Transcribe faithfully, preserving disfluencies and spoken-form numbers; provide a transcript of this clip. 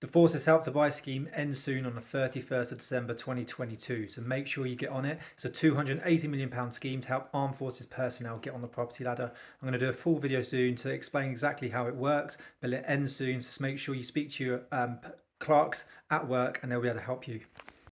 The Forces Help to Buy scheme ends soon on the thirty-first of December twenty twenty-two, so make sure you get on it. It's a two hundred and eighty million pound scheme to help armed forces personnel get on the property ladder. I'm going to do a full video soon to explain exactly how it works, but it ends soon, so make sure you speak to your um, clerks at work and they'll be able to help you.